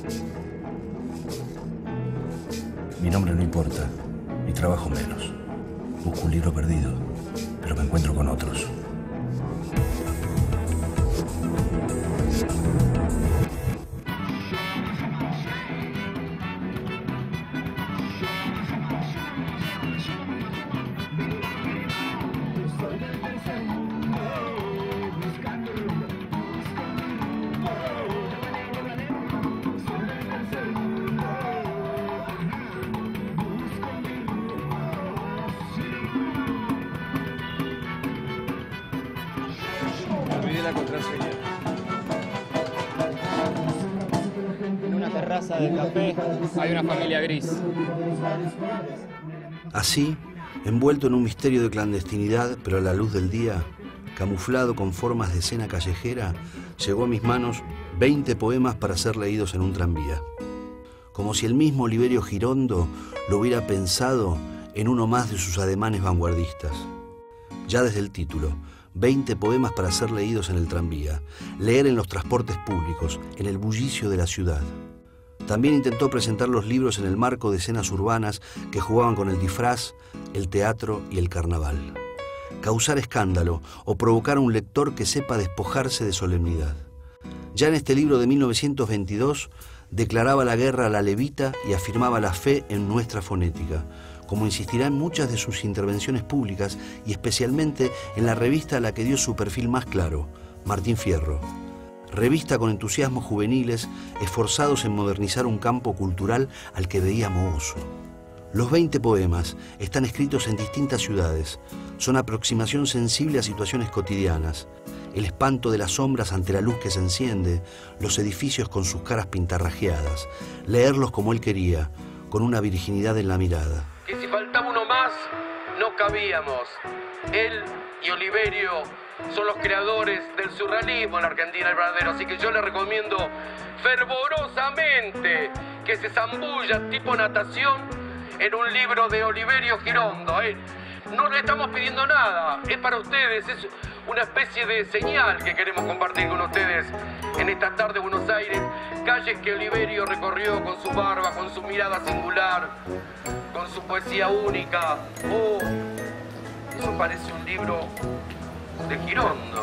Mi nombre no importa, mi trabajo menos. Busco un libro perdido, pero me encuentro con otros. La contraseña. En una terraza de café hay una familia gris. Así, envuelto en un misterio de clandestinidad, pero a la luz del día, camuflado con formas de escena callejera, llegó a mis manos 20 poemas para ser leídos en un tranvía. Como si el mismo Oliverio Girondo lo hubiera pensado en uno más de sus ademanes vanguardistas. Ya desde el título, 20 poemas para ser leídos en el tranvía, leer en los transportes públicos, en el bullicio de la ciudad. También intentó presentar los libros en el marco de escenas urbanas que jugaban con el disfraz, el teatro y el carnaval. Causar escándalo o provocar a un lector que sepa despojarse de solemnidad. Ya en este libro de 1922 declaraba la guerra a la levita y afirmaba la fe en nuestra fonética, como insistirá en muchas de sus intervenciones públicas y especialmente en la revista a la que dio su perfil más claro, Martín Fierro. Revista con entusiasmos juveniles, esforzados en modernizar un campo cultural al que veía mohoso. Los 20 poemas están escritos en distintas ciudades. Son aproximación sensible a situaciones cotidianas. El espanto de las sombras ante la luz que se enciende, los edificios con sus caras pintarrajeadas. Leerlos como él quería, con una virginidad en la mirada. Que si faltaba uno más, no cabíamos. Él y Oliverio son los creadores del surrealismo en la Argentina, el verdadero. Así que yo le recomiendo fervorosamente que se zambulla tipo natación en un libro de Oliverio Girondo. No le estamos pidiendo nada, es para ustedes, es una especie de señal que queremos compartir con ustedes en esta tarde de Buenos Aires. Calles que Oliverio recorrió con su barba, con su mirada singular, con su poesía única. Oh, eso parece un libro de Girondo.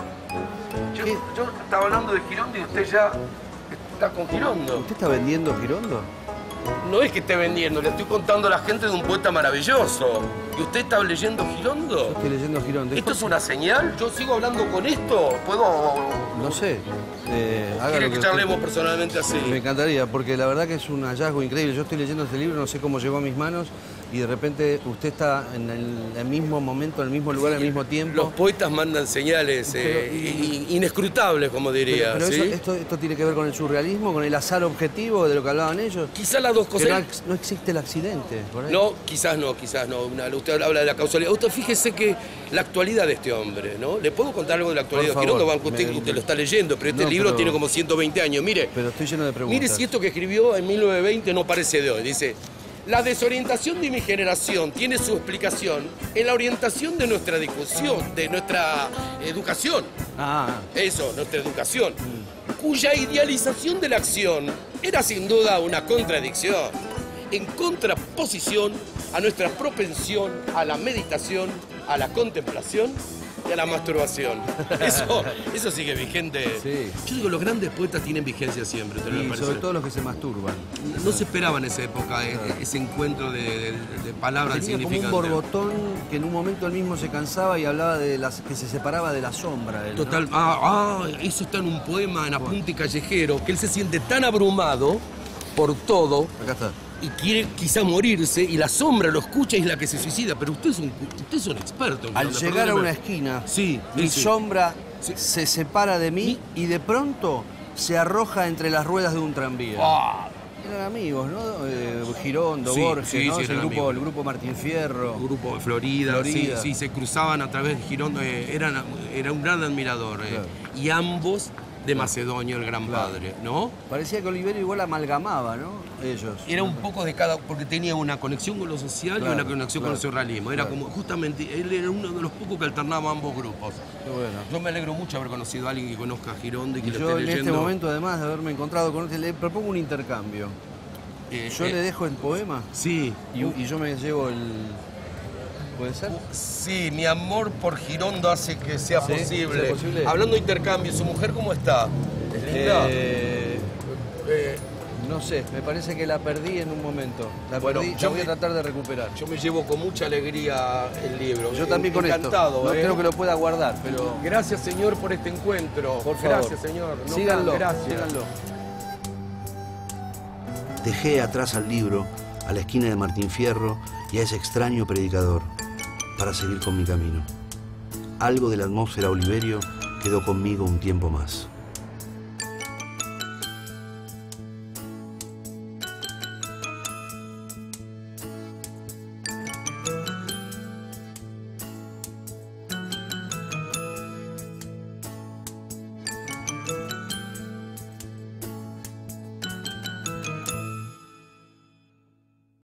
Yo estaba hablando de Girondo y usted ya está con Girondo. ¿Usted está vendiendo Girondo? No es que esté vendiendo, le estoy contando a la gente de un poeta maravilloso. ¿Y usted está leyendo Girondo? Yo estoy leyendo Girondo. ¿Esto es una señal? ¿Yo sigo hablando con esto? ¿Puedo...? No sé. ¿Quiere que charlemos personalmente así? Me encantaría, porque la verdad que es un hallazgo increíble. Yo estoy leyendo este libro, no sé cómo llegó a mis manos, y de repente usted está en el mismo momento, en el mismo lugar, al mismo tiempo. Los poetas mandan señales inescrutables, como diría. Pero ¿sí? esto tiene que ver con el surrealismo, con el azar objetivo de lo que hablaban ellos. Quizás las dos cosas. Que no existe el accidente. ¿Por ahí? No, quizás no, quizás no. Usted habla de la causalidad. Usted fíjese que la actualidad de este hombre, ¿no? ¿Le puedo contar algo de la actualidad de Girondo? Usted lo está leyendo, pero este libro tiene como 120 años. Mire, pero estoy lleno de preguntas. Mire si esto que escribió en 1920 no parece de hoy. Dice: la desorientación de mi generación tiene su explicación en la orientación de nuestra discusión, de nuestra educación. Eso, nuestra educación. Cuya idealización de la acción era sin duda una contradicción, en contraposición a nuestra propensión a la meditación, a la contemplación y a la masturbación. Eso sigue vigente. Sí. Yo digo, los grandes poetas tienen vigencia siempre. Y sobre todo los que se masturban. No se esperaba en esa época ese encuentro de palabras significantes. Como un borbotón que en un momento él mismo se cansaba y hablaba de que se separaba de la sombra. Él, total. ¿no? Eso está en un poema en Apunte Callejero, que él se siente tan abrumado por todo. Acá está. Y quiere quizá morirse, y la sombra lo escucha y es la que se suicida. Pero usted es un experto. Al llegar a una esquina, mi sombra se separa de mí y de pronto se arroja entre las ruedas de un tranvía. Eran amigos, ¿no? Girondo, Borges, ¿no? El grupo Martín Fierro. El grupo Florida. Sí, se cruzaban a través de Girondo. Era un gran admirador. Claro. Y ambos de Macedonio, el gran padre, ¿no? Parecía que Oliverio igual amalgamaba, ¿no? Ellos. Era un poco de cada, porque tenía una conexión con lo social y una conexión con el surrealismo. Era como, justamente, él era uno de los pocos que alternaba ambos grupos. Qué bueno. Yo me alegro mucho haber conocido a alguien que conozca a Girondo y que Y lo yo esté en leyendo. este momento, además de haberme encontrado con él, le propongo un intercambio. Yo le dejo el poema Sí. y yo me llevo el... ¿Puede ser? Sí, mi amor por Girondo hace que sea ¿Sí? posible. ¿Sea posible? Hablando de intercambio, ¿su mujer cómo está? ¿Es linda? No sé, me parece que la perdí en un momento. La Bueno, perdí, yo la voy a tratar de recuperar. Yo me llevo con mucha alegría el libro. Yo también con encantado, esto. No creo que lo pueda guardar, pero... Gracias, señor, por este encuentro. Por favor. Gracias, señor. No, Síganlo, gracias. síganlo. Dejé atrás al libro, a la esquina de Martín Fierro y a ese extraño predicador, para seguir con mi camino. Algo de la atmósfera Oliverio quedó conmigo un tiempo más.